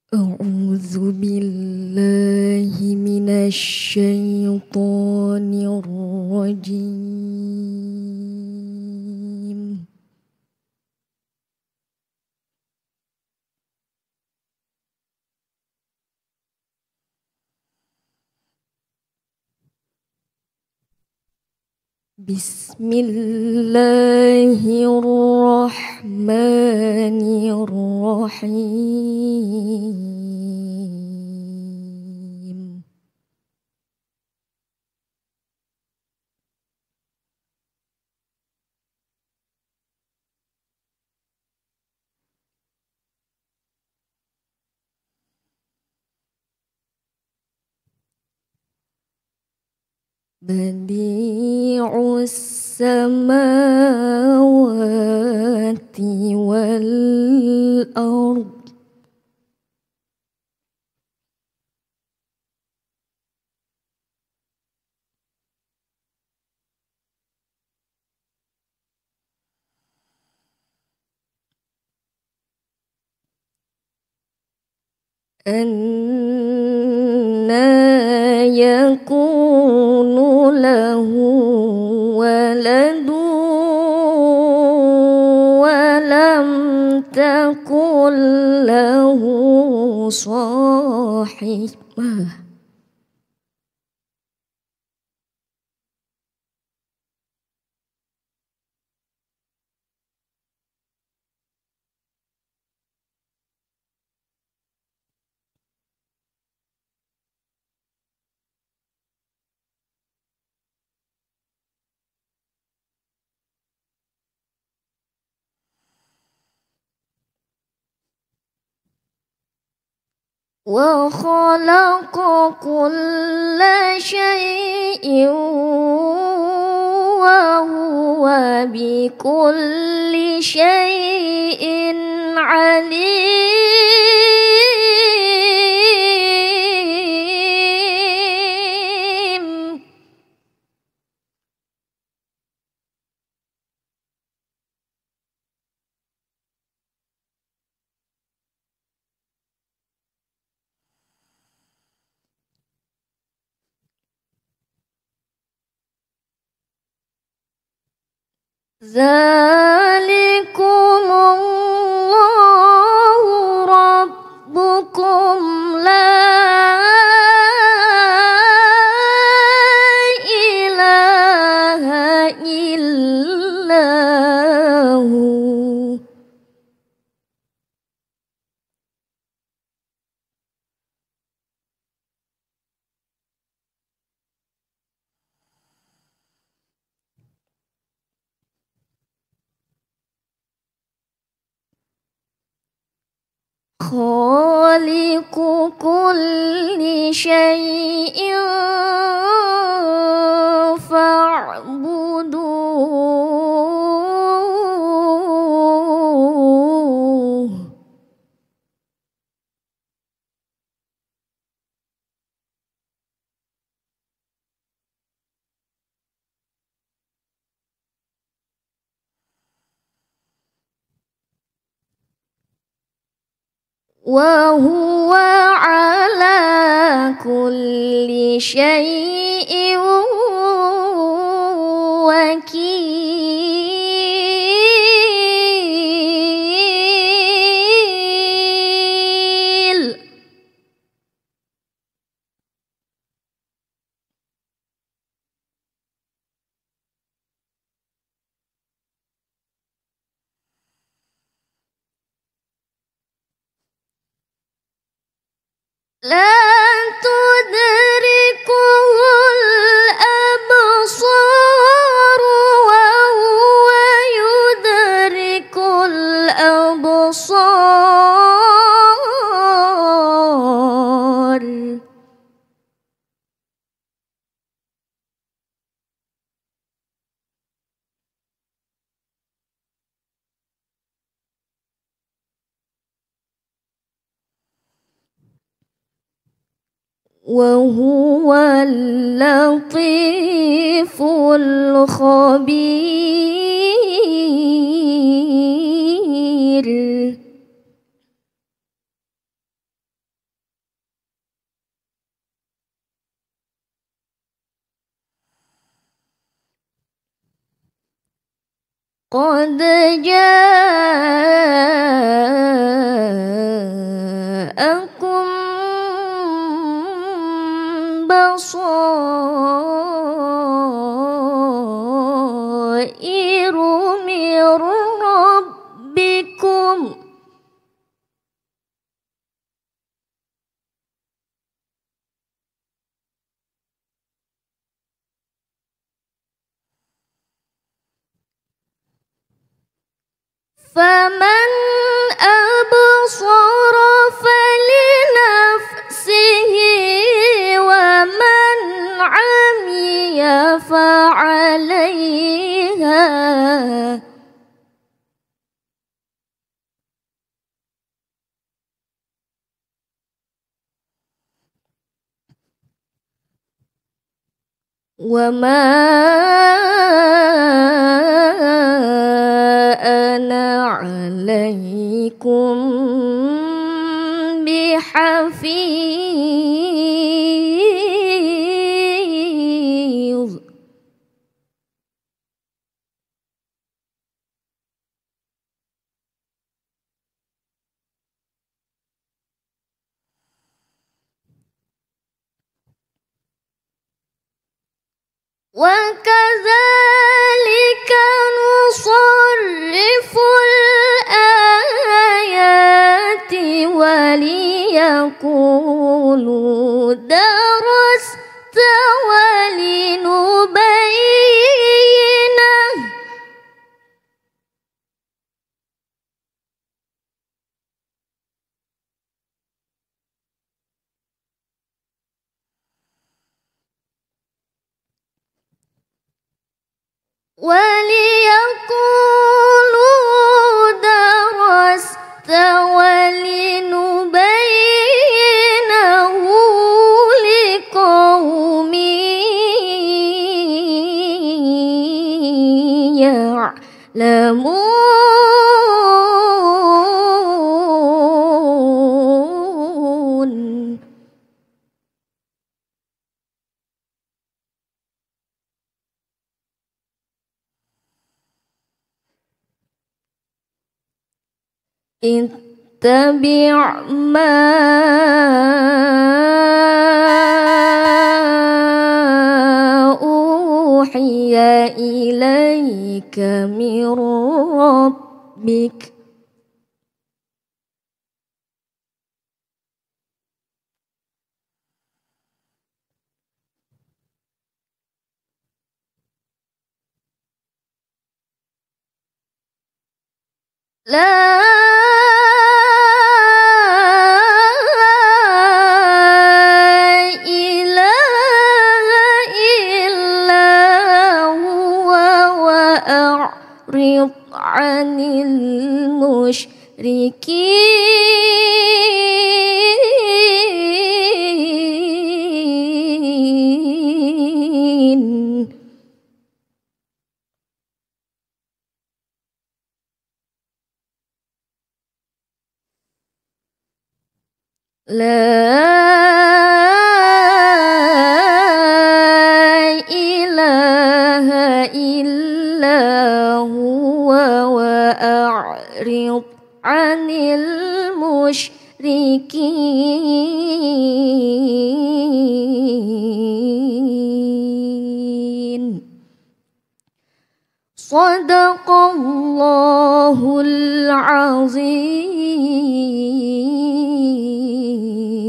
أعوذ بالله من الشيطان الرجيم. بسم الله الرحمن الرحيم. بديع السماوات والأرض أنى يكون له ولد ولم تكن له صاحبة. وخلق كل شيء وهو بكل شيء عليم. ذلكم الله ربكم لا إله إلا هو. خالق كل شيء فاعبدوه. وهو على كل شيء وكيل. لا تدركه الأبصار وهو يدرك الأبصار. وهو اللطيف الخبير. قد جاءكم بصائر من ربكم فمن أبصر فلنفسه ومن عمي فعليها وما أنا عليكم بحفيظ وكذلك نصرف الآيات وليقولوا درست ولنبينه درست ولنبينه لقوم يعلمون اتبع ما أوحي إليك من ربك لا إله إلا هو وأعرض عن المشركين لا إله إلا هو وأعرض عن المشركين صدق الله العظيم.